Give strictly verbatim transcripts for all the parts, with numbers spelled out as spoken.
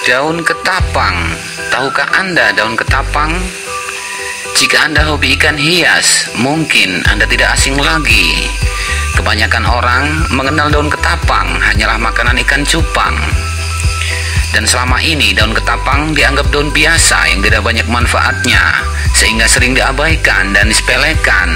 Daun ketapang. Tahukah Anda daun ketapang? Jika Anda hobi ikan hias, mungkin Anda tidak asing lagi. Kebanyakan orang mengenal daun ketapang hanyalah makanan ikan cupang. Dan selama ini daun ketapang dianggap daun biasa yang tidak banyak manfaatnya, sehingga sering diabaikan dan disepelekan.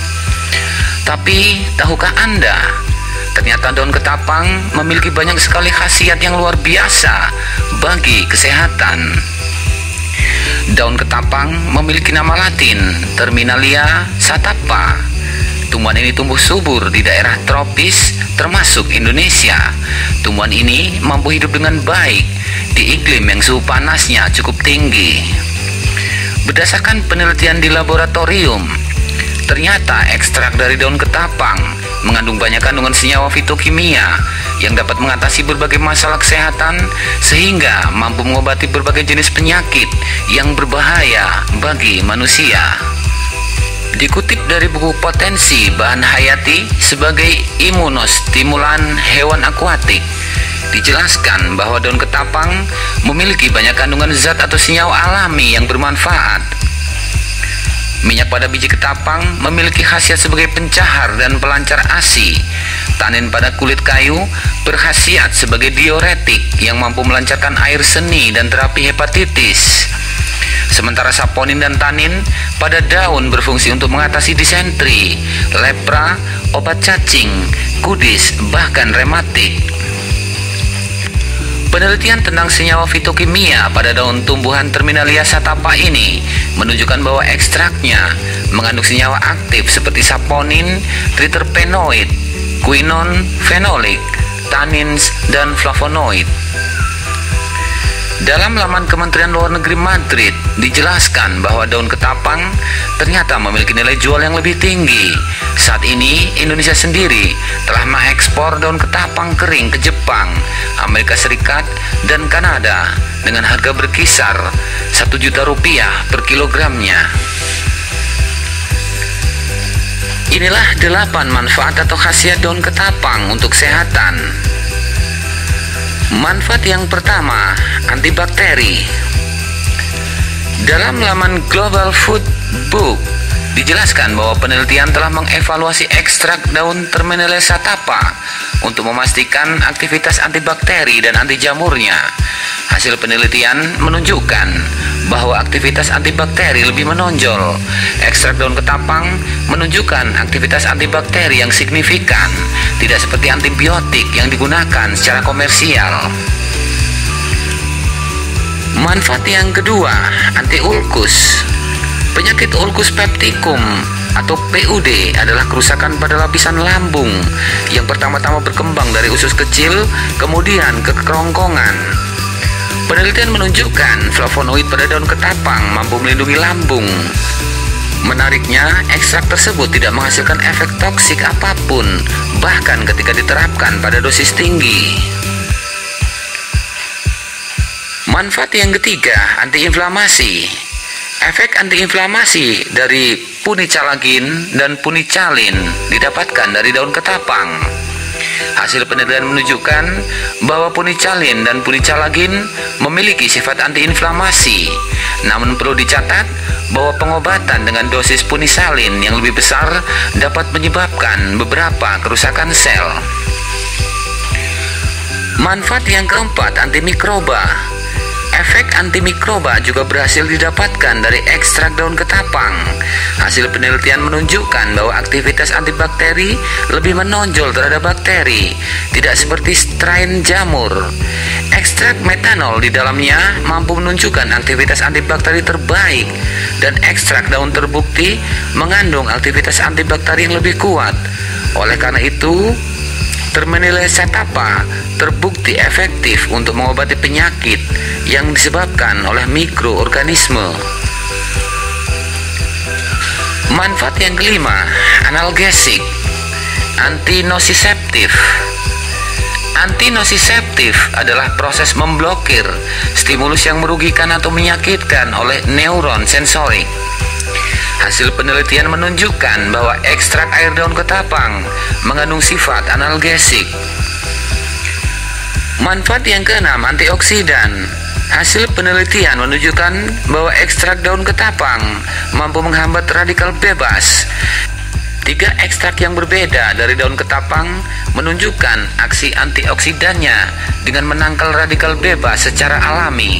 Tapi tahukah Anda, ternyata daun ketapang memiliki banyak sekali khasiat yang luar biasa bagi kesehatan. Daun ketapang memiliki nama latin Terminalia satapa. Tumbuhan ini tumbuh subur di daerah tropis termasuk Indonesia. Tumbuhan ini mampu hidup dengan baik di iklim yang suhu panasnya cukup tinggi. Berdasarkan penelitian di laboratorium, ternyata ekstrak dari daun ketapang mengandung banyak kandungan senyawa fitokimia yang dapat mengatasi berbagai masalah kesehatan sehingga mampu mengobati berbagai jenis penyakit yang berbahaya bagi manusia. Dikutip dari buku Potensi Bahan Hayati sebagai Imunostimulan Hewan Akuatik, dijelaskan bahwa daun ketapang memiliki banyak kandungan zat atau senyawa alami yang bermanfaat. Minyak pada biji ketapang memiliki khasiat sebagai pencahar dan pelancar A S I. Tanin pada kulit kayu berkhasiat sebagai diuretik yang mampu melancarkan air seni dan terapi hepatitis. Sementara saponin dan tanin pada daun berfungsi untuk mengatasi disentri, lepra, obat cacing, kudis, bahkan rematik. Penelitian tentang senyawa fitokimia pada daun tumbuhan Terminalia satapa ini menunjukkan bahwa ekstraknya mengandung senyawa aktif seperti saponin, triterpenoid, quinon, fenolik, tannins, dan flavonoid. Dalam laman Kementerian Luar Negeri Madrid dijelaskan bahwa daun ketapang ternyata memiliki nilai jual yang lebih tinggi. Saat ini Indonesia sendiri telah mengekspor daun ketapang kering ke Jepang, Amerika Serikat, dan Kanada dengan harga berkisar satu juta rupiah per kilogramnya. Inilah delapan manfaat atau khasiat daun ketapang untuk kesehatan. Manfaat yang pertama, antibakteri. Dalam laman Global Food Book dijelaskan bahwa penelitian telah mengevaluasi ekstrak daun Terminalia satapa untuk memastikan aktivitas antibakteri dan anti jamurnya. Hasil penelitian menunjukkan bahwa aktivitas antibakteri lebih menonjol. Ekstrak daun ketapang menunjukkan aktivitas antibakteri yang signifikan, tidak seperti antibiotik yang digunakan secara komersial. Manfaat yang kedua, anti-ulkus. Penyakit ulkus peptikum atau P U D adalah kerusakan pada lapisan lambung yang pertama-tama berkembang dari usus kecil kemudian ke kerongkongan. Penelitian menunjukkan flavonoid pada daun ketapang mampu melindungi lambung. Menariknya, ekstrak tersebut tidak menghasilkan efek toksik apapun, bahkan ketika diterapkan pada dosis tinggi. Manfaat yang ketiga, antiinflamasi. Efek antiinflamasi dari punicalagin dan punicalin didapatkan dari daun ketapang. Hasil penelitian menunjukkan bahwa punicalin dan punicalagin memiliki sifat antiinflamasi. Namun perlu dicatat bahwa pengobatan dengan dosis punicalin yang lebih besar dapat menyebabkan beberapa kerusakan sel. Manfaat yang keempat, antimikroba. Efek antimikroba juga berhasil didapatkan dari ekstrak daun ketapang. Hasil penelitian menunjukkan bahwa aktivitas antibakteri lebih menonjol terhadap bakteri, tidak seperti strain jamur. Ekstrak metanol di dalamnya mampu menunjukkan aktivitas antibakteri terbaik, dan ekstrak daun terbukti mengandung aktivitas antibakteri yang lebih kuat. Oleh karena itu, Terminalia satapa terbukti efektif untuk mengobati penyakit yang disebabkan oleh mikroorganisme. Manfaat yang kelima, analgesik, antinosiseptif. Antinosiseptif adalah proses memblokir stimulus yang merugikan atau menyakitkan oleh neuron sensorik. Hasil penelitian menunjukkan bahwa ekstrak air daun ketapang mengandung sifat analgesik. Manfaat yang keenam, antioksidan. Hasil penelitian menunjukkan bahwa ekstrak daun ketapang mampu menghambat radikal bebas. Tiga ekstrak yang berbeda dari daun ketapang menunjukkan aksi antioksidannya dengan menangkal radikal bebas secara alami.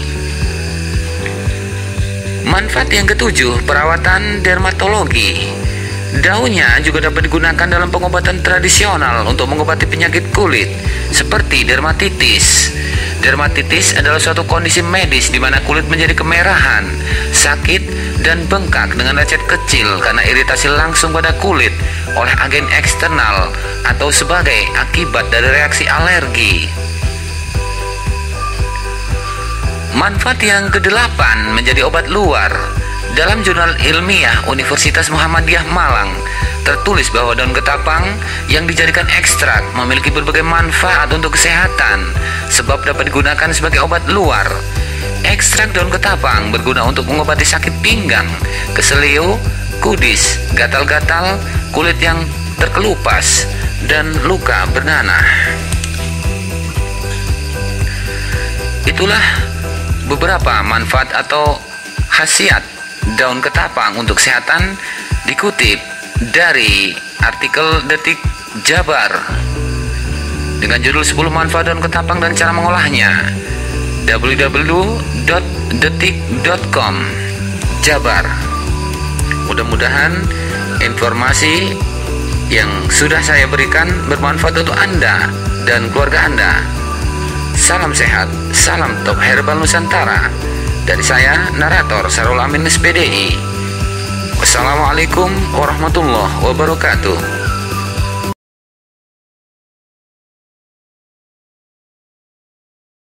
Manfaat yang ketujuh, perawatan dermatologi. Daunnya juga dapat digunakan dalam pengobatan tradisional untuk mengobati penyakit kulit seperti dermatitis. Dermatitis adalah suatu kondisi medis di mana kulit menjadi kemerahan, sakit, dan bengkak dengan lecet kecil karena iritasi langsung pada kulit oleh agen eksternal atau sebagai akibat dari reaksi alergi. Manfaat yang kedelapan, menjadi obat luar. Dalam jurnal ilmiah Universitas Muhammadiyah Malang tertulis bahwa daun ketapang yang dijadikan ekstrak memiliki berbagai manfaat untuk kesehatan sebab dapat digunakan sebagai obat luar. Ekstrak daun ketapang berguna untuk mengobati sakit pinggang, keselio, kudis, gatal-gatal, kulit yang terkelupas, dan luka bernanah. Itulah beberapa manfaat atau khasiat daun ketapang untuk kesehatan dikutip dari artikel Detik Jabar dengan judul sepuluh manfaat daun ketapang dan cara mengolahnya, w w w dot detik dot com Jabar. Mudah-mudahan informasi yang sudah saya berikan bermanfaat untuk Anda dan keluarga Anda. Salam sehat, salam top herbal Nusantara. Dari saya, narator Sarul Amin S P D I. Wassalamualaikum warahmatullahi wabarakatuh.